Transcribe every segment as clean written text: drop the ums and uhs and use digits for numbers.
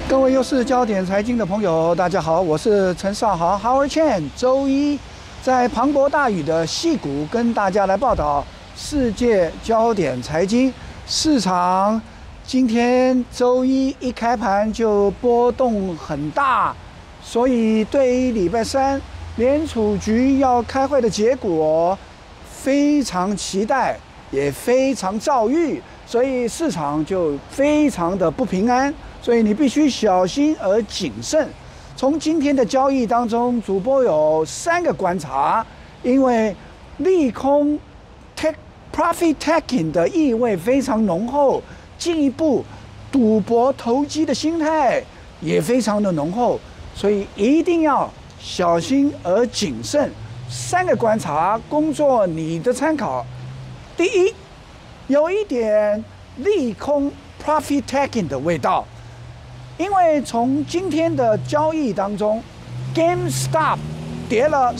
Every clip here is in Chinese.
各位又是焦点财经的朋友，大家好，我是陈少豪 Howard Chan。周一在磅礴大雨的矽谷跟大家来报道世界焦点财经市场。今天周一一开盘就波动很大，所以对于礼拜三联储局要开会的结果非常期待，也非常躁郁，所以市场就非常的不平安。所以你必须小心而谨慎。从今天的交易当中，主播有3个观察，因为利空 profit taking 的意味非常浓厚，进一步赌博投机的心态也非常的浓厚，所以一定要小心而谨慎。3个观察供作你的参考。第一，有一点利空 profit taking 的味道。因为从今天的交易当中 ，GameStop 跌了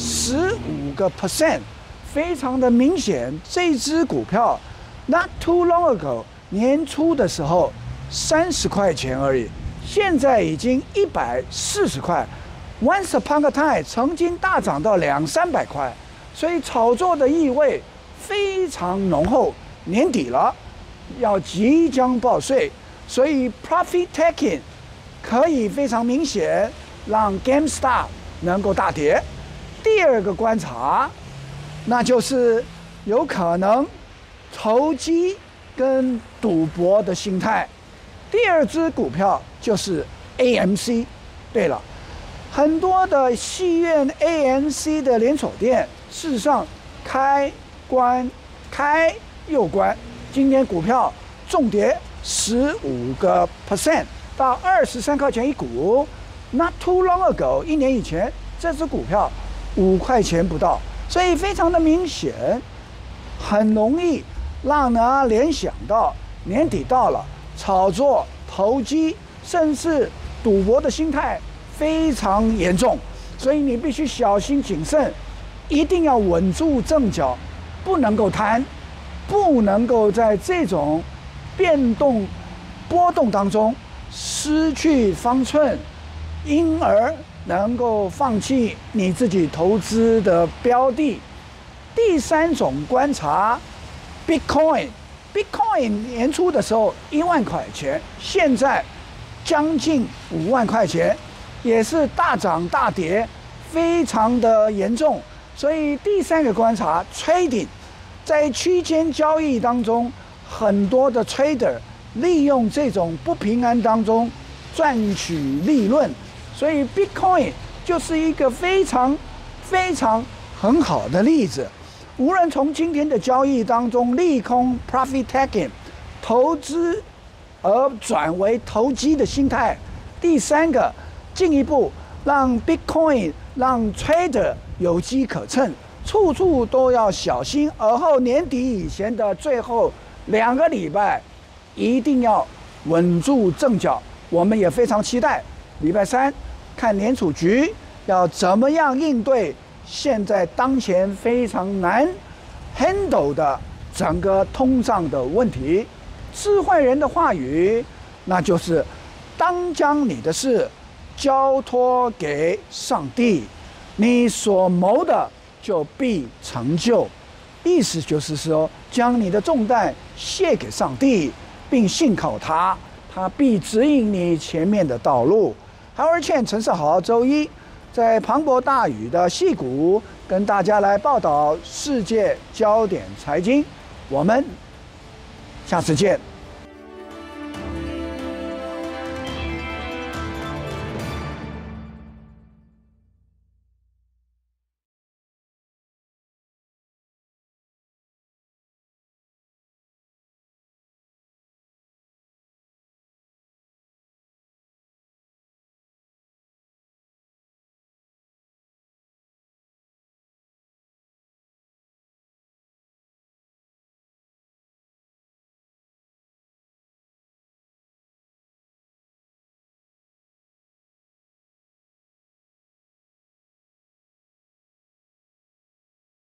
15%，非常的明显。这只股票 Not too long ago 年初的时候30块钱而已，现在已经140块。Once upon a time 曾经大涨到200-300块，所以炒作的意味非常浓厚。年底了，要即将报税，所以 profit taking。可以非常明显让 GameStop 能够大跌。第二个观察，那就是有可能投机跟赌博的心态。第二只股票就是 AMC。对了，很多的戏院 AMC 的连锁店，事实上开关开又关，今天股票重跌15%。到23块钱一股 ，Not too long ago， 1年以前，这只股票5块钱不到，所以非常的明显，很容易让人联想到年底到了，炒作、投机，甚至赌博的心态非常严重，所以你必须小心谨慎，一定要稳住阵脚，不能够贪，不能够在这种波动当中失去方寸，因而能够放弃你自己投资的标的。第3种观察 ，Bitcoin 年初的时候1万块钱，现在将近5万块钱，也是大涨大跌，非常的严重。所以第3个观察 ，Trading 在区间交易当中，很多的 Trader。利用这种不平安当中赚取利润，所以 Bitcoin 就是一个非常很好的例子。无论从今天的交易当中利空 profit taking 投资而转为投机的心态，第3个进一步让 Bitcoin 让 Trader 有机可乘，处处都要小心。而后年底以前的最后2个礼拜。一定要稳住阵脚，我们也非常期待礼拜3看联储局要怎么样应对现在当前非常难 handle 的整个通胀的问题。智慧人的话语，那就是当将你的事交托给上帝，你所谋的就必成就。意思就是说，将你的重担卸给上帝，并信靠他，他必指引你前面的道路。Howard Chan 陈少豪周一在磅礴大雨的矽谷跟大家来报道世界焦点财经，我们下次见。